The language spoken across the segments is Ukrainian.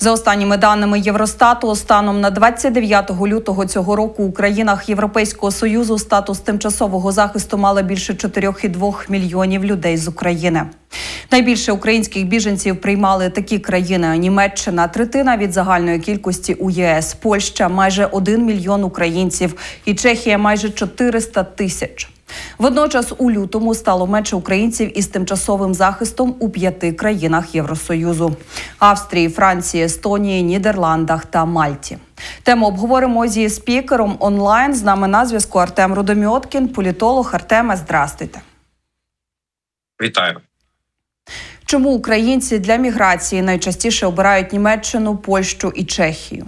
За останніми даними Євростату, станом на 29 лютого цього року у країнах Європейського Союзу статус тимчасового захисту мали більше 4,2 мільйонів людей з України. Найбільше українських біженців приймали такі країни: Німеччина – третина від загальної кількості у ЄС, Польща – майже 1 мільйон українців і Чехія – майже 400 тисяч. Водночас у лютому стало менше українців із тимчасовим захистом у 5 країнах Євросоюзу – Австрії, Франції, Естонії, Нідерландах та Мальті. Тему обговоримо зі спікером онлайн. З нами на зв'язку Артем Рудомьоткін, політолог. Артеме, здрастуйте. Вітаю. Чому українці для міграції найчастіше обирають Німеччину, Польщу і Чехію?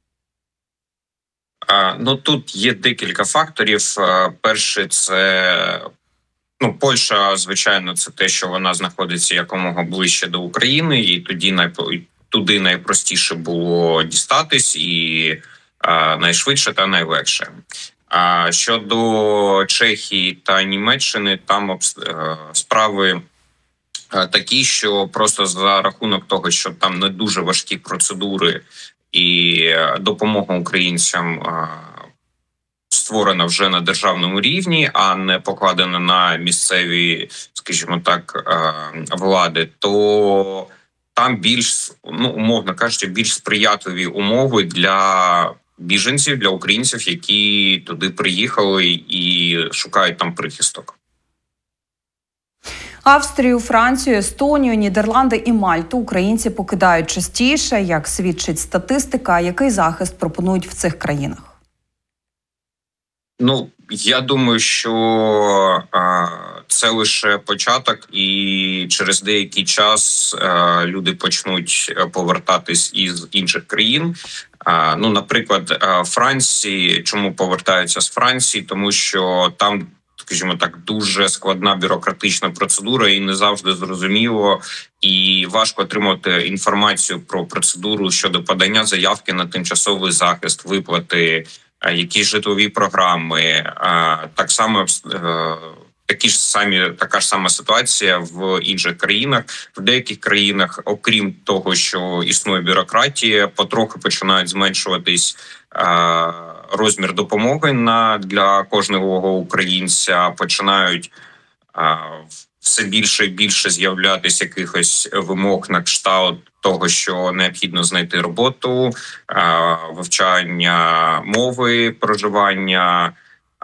Тут є декілька факторів. Перший – це Польща, звичайно, це те, що вона знаходиться якомога ближче до України, і туди найпростіше було дістатись, і найшвидше та найлегше. А щодо Чехії та Німеччини, там справи такі, що просто за рахунок того, що там не дуже важкі процедури і допомога українцям створена вже на державному рівні, а не покладена на місцеві, скажімо так, влади, то там більш, умовно кажучи, більш сприятливі умови для біженців, для українців, які туди приїхали і шукають там прихисток. Австрію, Францію, Естонію, Нідерланди і Мальту українці покидають частіше, як свідчить статистика. Який захист пропонують в цих країнах? Я думаю, що це лише початок, і через деякий час люди почнуть повертатись із інших країн. Наприклад, Франції. Чому повертаються з Франції? Тому що там, скажімо так, дуже складна бюрократична процедура, і не завжди зрозуміло, і важко отримати інформацію про процедуру щодо подання заявки на тимчасовий захист, виплати, якісь житлові програми. Така ж сама ситуація в інших країнах. В деяких країнах, окрім того, що існує бюрократія, потроху починають зменшуватись розмір допомоги для кожного українця, починають все більше і більше з'являтися якихось вимог на кшталт того, що необхідно знайти роботу, вивчання мови, проживання,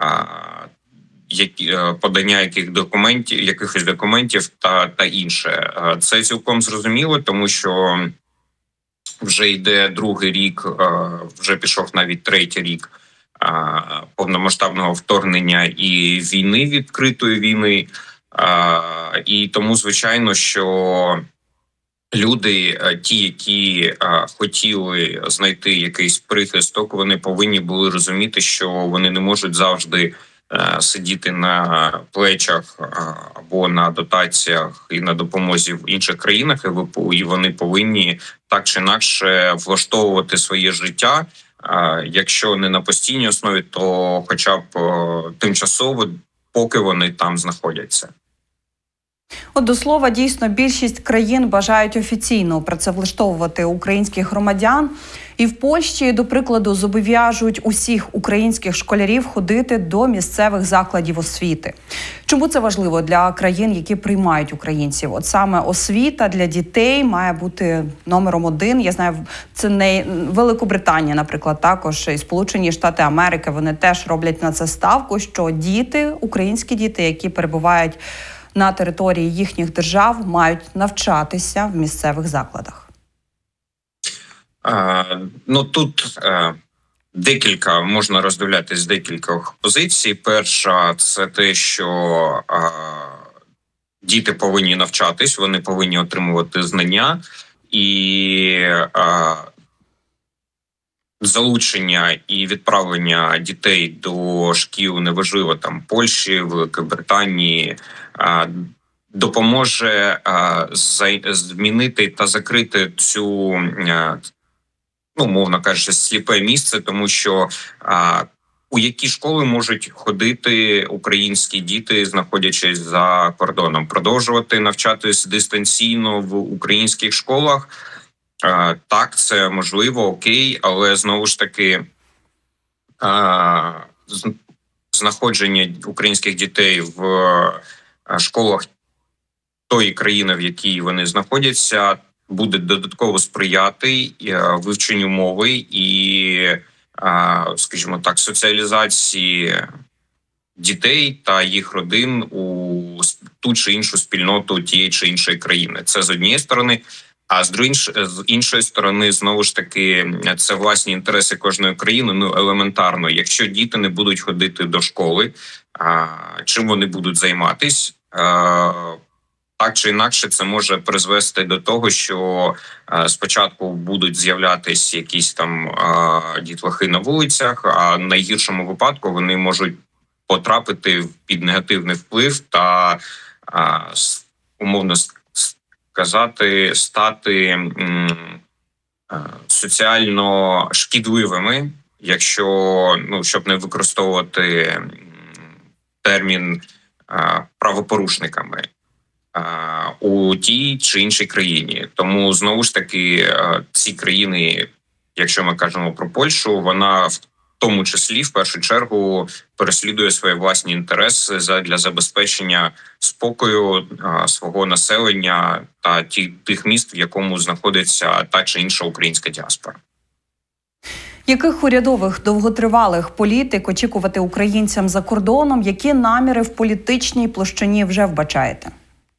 подання якихось документів та інше. Це цілком зрозуміло, тому що вже йде другий рік, вже пішов навіть третій рік повномасштабного вторгнення і війни, відкритої війни. І тому, звичайно, що люди, ті, які хотіли знайти якийсь прихисток, вони повинні були розуміти, що вони не можуть завжди сидіти на плечах або на дотаціях і на допомозі в інших країнах, і вони повинні так чи інакше влаштовувати своє життя, якщо не на постійній основі, то хоча б тимчасово, поки вони там знаходяться. До слова, дійсно, більшість країн бажають офіційно працевлаштовувати українських громадян. І в Польщі, до прикладу, зобов'яжуть усіх українських школярів ходити до місцевих закладів освіти. Чому це важливо для країн, які приймають українців? От саме освіта для дітей має бути номером один. Я знаю, це не Великобританія, наприклад, також і Сполучені Штати Америки, вони теж роблять на це ставку, що діти, українські діти, які перебувають на території їхніх держав, мають навчатися в місцевих закладах. Тут можна роздивлятись декількох позицій. Перша – це те, що діти повинні навчатись, вони повинні отримувати знання, і залучення і відправлення дітей до шкіл, неважливо там Польщі, Великобританії, допоможе змінити та закрити цю, мовно кажучи, сліпе місце, тому що у які школи можуть ходити українські діти, знаходячись за кордоном, продовжувати навчатись дистанційно в українських школах, Так, це можливо, окей, але знову ж таки знаходження українських дітей в школах тої країни, в якій вони знаходяться, буде додатково сприяти вивченню мови і, скажімо так, соціалізації дітей та їх родин у ту чи іншу спільноту тієї чи іншої країни. Це з однієї сторони. А з іншої сторони, знову ж таки, це власні інтереси кожної країни. Ну, елементарно, якщо діти не будуть ходити до школи, чим вони будуть займатись? Так чи інакше, це може призвести до того, що спочатку будуть з'являтися якісь там дітлахи на вулицях, а в найгіршому випадку вони можуть потрапити під негативний вплив та умовно сказати, стати соціально шкідливими, якщо, щоб не використовувати термін правопорушниками у тій чи іншій країні. Тому, знову ж таки, ці країни, якщо ми кажемо про Польщу, вона в тому числі, в першу чергу, переслідує свої власні інтереси для забезпечення спокою свого населення та тих міст, в якому знаходиться та чи інша українська діаспора. Яких урядових довготривалих політик очікувати українцям за кордоном? Які наміри в політичній площині вже вбачаєте?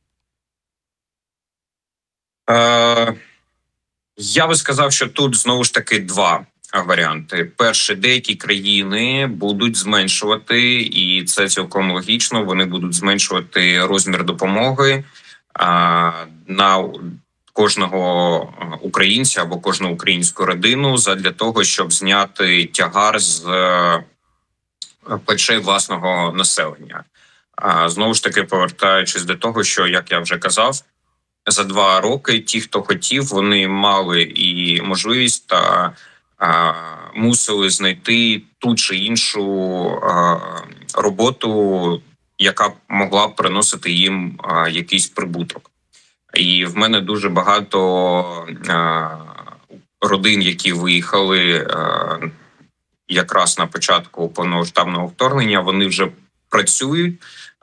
Я би сказав, що тут знову ж таки два варіанти. Перше, деякі країни будуть зменшувати, і це цілком логічно, вони будуть зменшувати розмір допомоги на кожного українця або кожну українську родину задля того, щоб зняти тягар з плечей власного населення. Знову ж таки, повертаючись до того, що, як я вже казав, за 2 роки ті, хто хотів, вони мали і можливість та мусили знайти ту чи іншу роботу, яка могла б приносити їм якийсь прибуток. І в мене дуже багато родин, які виїхали якраз на початку повномасштабного вторгнення, вони вже працюють,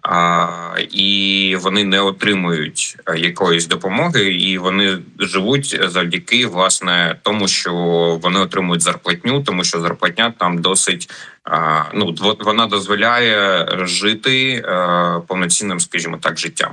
і вони не отримують якоїсь допомоги, і вони живуть завдяки, власне, тому, що вони отримують зарплатню, тому що зарплатня там досить, вона дозволяє жити повноцінним, скажімо так, життям.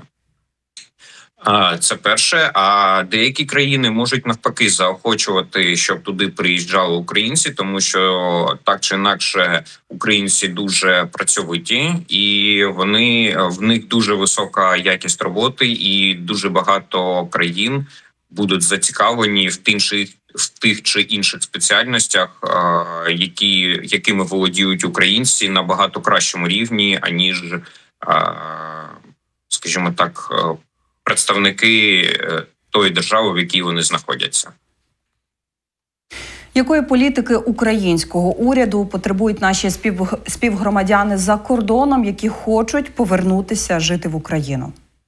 Це перше. А деякі країни можуть навпаки заохочувати, щоб туди приїжджали українці, тому що так чи інакше українці дуже працьовиті, і в них дуже висока якість роботи, і дуже багато країн будуть зацікавлені в тих чи інших спеціальностях, якими володіють українці на багато кращому рівні, аніж, скажімо так, представники тої держави, в якій вони знаходяться. Якої політики українського уряду потребують наші співгромадяни за кордоном, які хочуть повернутися жити в Україну?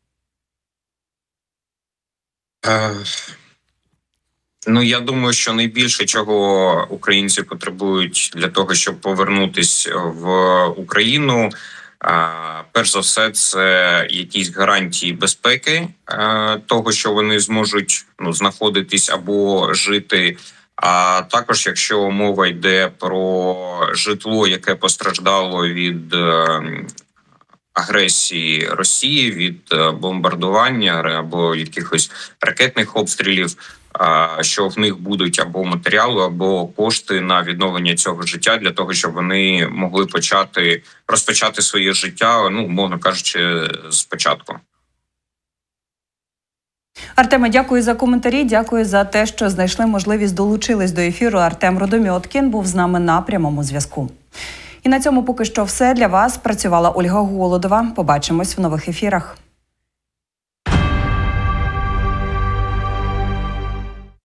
Я думаю, що найбільше, чого українці потребують для того, щоб повернутися в Україну, перш за все, це якісь гарантії безпеки того, що вони зможуть знаходитись або жити. А також, якщо мова йде про житло, яке постраждало від агресії Росії, від бомбардування або якихось ракетних обстрілів, що в них будуть або матеріали, або кошти на відновлення цього життя для того, щоб вони могли розпочати своє життя, умовно кажучи, спочатку. Артеме, дякую за коментарі, дякую за те, що знайшли можливість долучились до ефіру. Артем Родомьоткін був з нами на прямому зв'язку. І на цьому поки що все. Для вас працювала Ольга Голодова. Побачимось в нових ефірах.